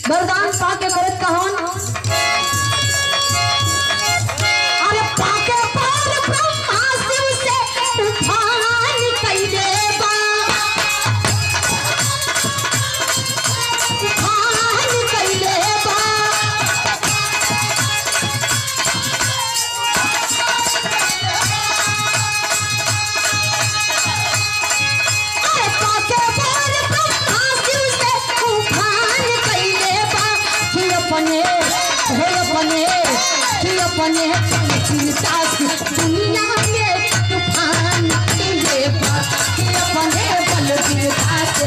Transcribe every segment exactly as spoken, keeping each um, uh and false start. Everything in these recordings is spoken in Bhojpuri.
वरदान पाके करत कहन अरे पाके पर ब्रह्मा शिव से तूफान कैले बा तूफान कैले बा अरे पाके पर ब्रह्मा शिव से तूफान कैले बा कि अपने हो अपने कि अपने चिंता से दुनिया में तूफान कैले बा कि अपने बल चिंता से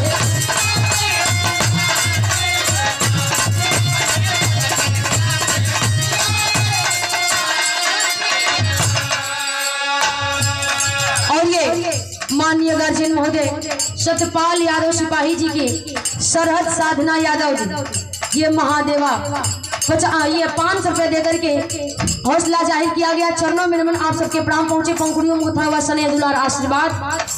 और ये माननीय गार्जियन महोदय सत्यपाल यादव सिपाही जी के सरहद साधना यादव जी ये महादेवा पचा ये पाँच सौ रुपए देकर के हौसला जाहिर किया गया। चरणों में नमन, आप सबके प्रणाम पहुंचे, पंखुड़ियों में उठा हुआ स्नेह दुलार आशीर्वाद।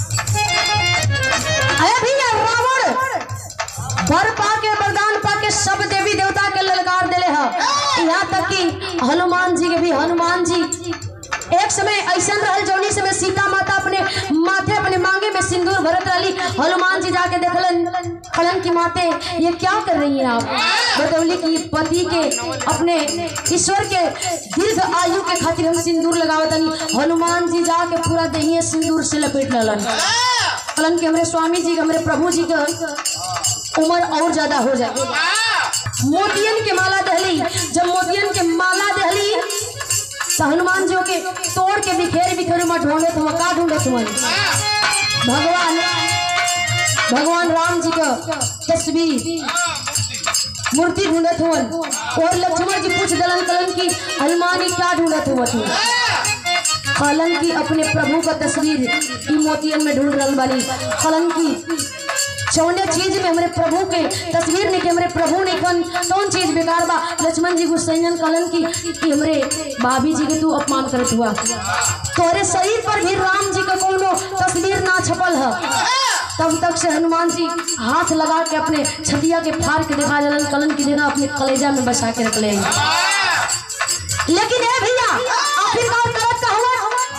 अरे भैया रावण वर पाके वरदान पाके सब देवी देवता के ललकार दिले है, यहाँ तक कि हनुमान जी के भी हनुमान जी एक समय ऐसा रहल जौनी समय सीता माता अपने माथे अपने मांगे में सिंदूर भरत रही। हनुमान जी जाके देखलन कलन की माते ये क्या कर रही हैं आप? बतौली कि पति के अपने ईश्वर के दीर्घ आयु के खातिर हम सिंदूर लगावतनी। हनुमान जी जाके पूरा देहिए सिंदूर से लपेट ललन। कलन के हमारे स्वामी जी हमारे प्रभु जी का उम्र और ज्यादा हो जाए। मोतियन के माला दहली, जब मोतियन के माला दहली तो हनुमान जी के तोड़ के बिखेर बिखेर में ढूंढे तो का ढूंढे तुम्हारी भगवान भगवान राम जी का तस्वीर मूर्ति ढूंढत हुवन। और लक्ष्मण जी पूछ दलन कलन की हनुमान जी क्या ढूंढत हुआ तुम? कलन की अपने प्रभु का तस्वीर ई मोतियन में ढूंढ रही वाली कलन की चौने चीज में हमारे प्रभु के तस्वीर नहीं, हमारे प्रभु ने कौन कौन चीज बेकार बा। लक्ष्मण जी गुस्सैन कलन की कि हमरे भाभी जी के तू अपमान करत हुआ, तोरे शरीर पर भी राम जी का कोनो तस्वीर ना छपल है। तब तक से हनुमान जी हाथ लगा के अपने छतिया के फाड़ के दिखा जलन कलन की जगह अपने कलेजा में बसा के रख लेंगे। लेकिन ए भैया आखिरकार करत का हुआ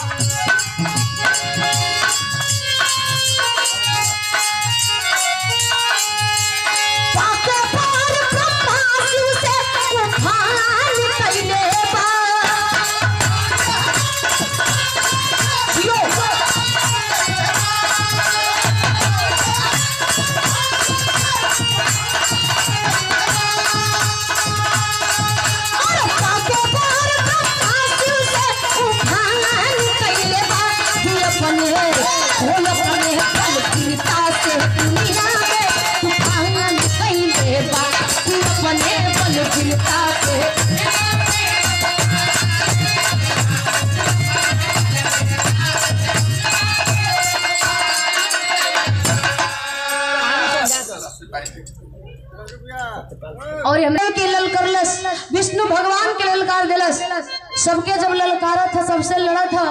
और हमने के ललकारलस विष्णु भगवान के ललकार दिलस। सबके जब ललकारा था सबसे लड़ा था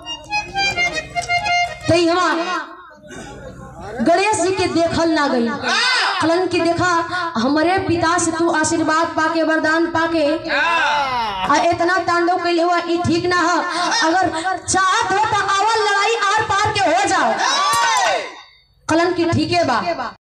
तो यहाँ गणेश जी के देखल ना गई। कलन की देखा हमारे पिता से तू आशीर्वाद पाके वरदान पाके आ इतना तांडव कैले हुआ ये ठीक ना है। अगर चाहत हो तो अवल लड़ाई आर पार के हो जाओ। कलन की ठीक है बा।